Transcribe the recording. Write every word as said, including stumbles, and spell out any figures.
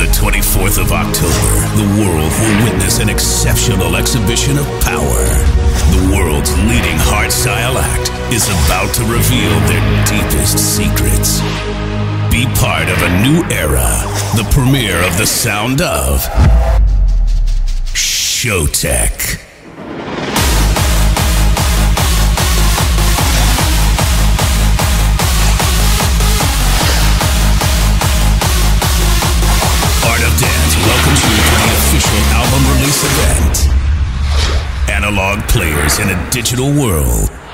the twenty-fourth of October, the world will witness an exceptional exhibition of power. The world's leading hardstyle act is about to reveal their deepest secrets. Be part of a new era, the premiere of the sound of Showtek. Art of Dance welcomes you to the official album release event. Analog players in a digital world.